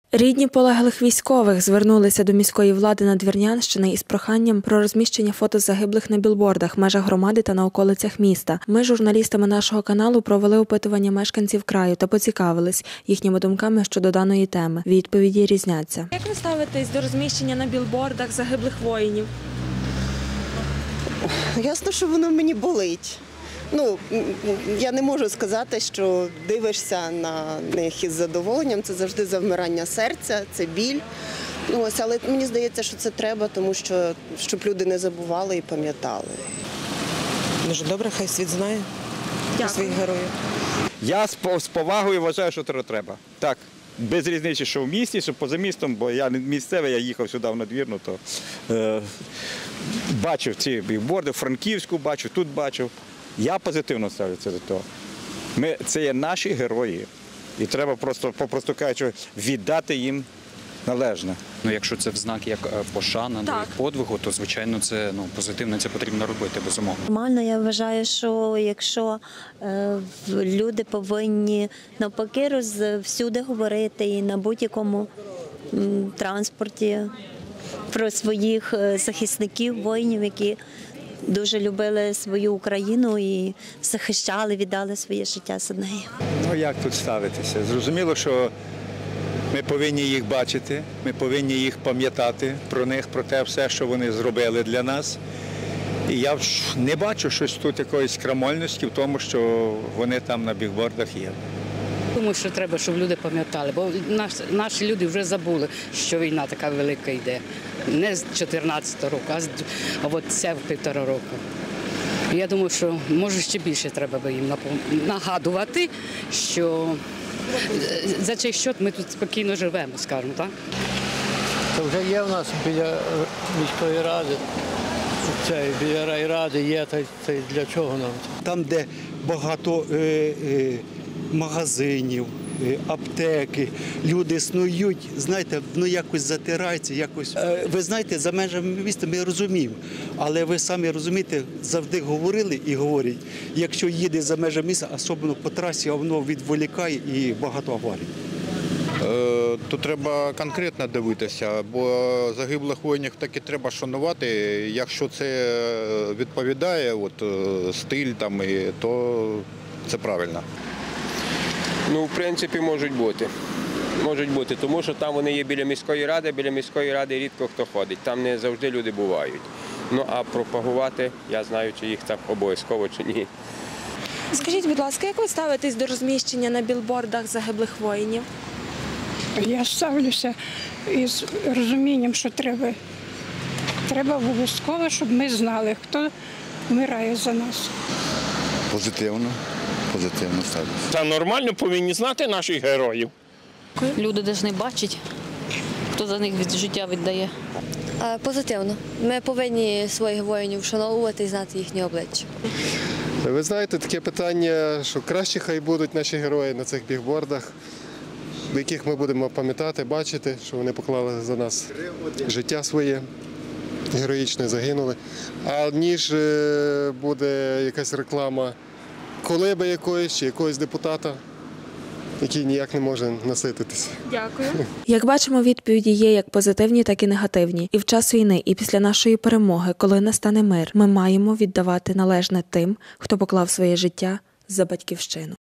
Рідні полеглих військових звернулися до міської влади Надвірнянщини із проханням про розміщення фото загиблих на білбордах в межах громади та на околицях міста. Ми, журналістами нашого каналу, провели опитування мешканців краю та поцікавились їхніми думками щодо даної теми. Відповіді різняться. Як ви ставитесь до розміщення на білбордах загиблих воїнів? Ясно, що воно мені болить. Я не можу сказати, що дивишся на них із задоволенням, це завжди завмирання серця, це біль. Але мені здається, що це треба, тому що щоб люди не забували і пам'ятали. Дуже добре, хай світ знає про своїх героїв. Я з повагою вважаю, що треба. Так, без різниці, що в місті, що поза містом, бо я не місцевий, я їхав сюди в Надвірну, то бачив ці білборди, в Франківську бачив, тут бачив. Я позитивно ставлюся до того. Це є наші герої. І треба попросту кажучи, віддати їм належне. Якщо це в знак як пошана до їх подвигу, то, звичайно, це позитивно, це потрібно робити, безумовно. Нормально, я вважаю, що якщо люди повинні навпаки всюди говорити і на будь-якому транспорті про своїх захисників, воїнів, які дуже любили свою Україну і захищали, віддали своє життя за неї. Як тут ставитися? Зрозуміло, що ми повинні їх бачити, ми повинні їх пам'ятати про них, про те все, що вони зробили для нас. І я не бачу щось тут якоїсь крамольності в тому, що вони там на бігбордах є. Думаю, що треба, щоб люди пам'ятали, бо наші люди вже забули, що війна така велика йде. Не з 14-го року, а от ця в 1,5 року. Я думаю, що може ще більше треба би їм нагадувати, що за цей счет ми тут спокійно живемо, скажімо, так? Це вже є в нас біля міської ради, біля райради є, та для чого нам це? Там, де багато магазинів, аптеки, люди снують, знаєте, якось затирається, якось. Ви знаєте, за межами міста ми розуміємо, але ви самі розумієте, завжди говорили і говорять, якщо їде за межами міста, особливо по трасі, воно відволікає і багато аварій. Тут треба конкретно дивитися, бо загиблих воїнів таки треба шанувати. Якщо це відповідає стиль, то це правильно. В принципі, можуть бути, тому що там вони є біля міської ради рідко хто ходить, там не завжди люди бувають. А пропагувати, я знаю, чи їх так обов'язково, чи ні. Скажіть, будь ласка, як ви ставитесь до розміщення на білбордах загиблих воїнів? Я ставлюся із розумінням, що треба. Треба обов'язково, щоб ми знали, хто вмирає за нас. Позитивно ставлюся. Та нормально повинні знати наших героїв. Люди повинні бачити, хто за них життя віддає. Позитивно. Ми повинні своїх воїнів вшановувати і знати їхні обличчя. Ви знаєте, таке питання, що краще хай будуть наші герої на цих бігбордах, до яких ми будемо пам'ятати, бачити, що вони поклали за нас життя своє, героїчно загинули. А ніж буде якась реклама колиби якоїсь чи якогось депутата, який ніяк не може насититися. Дякую. Як бачимо, відповіді є як позитивні, так і негативні. І в час війни, і після нашої перемоги, коли настане мир, ми маємо віддавати належне тим, хто поклав своє життя за батьківщину.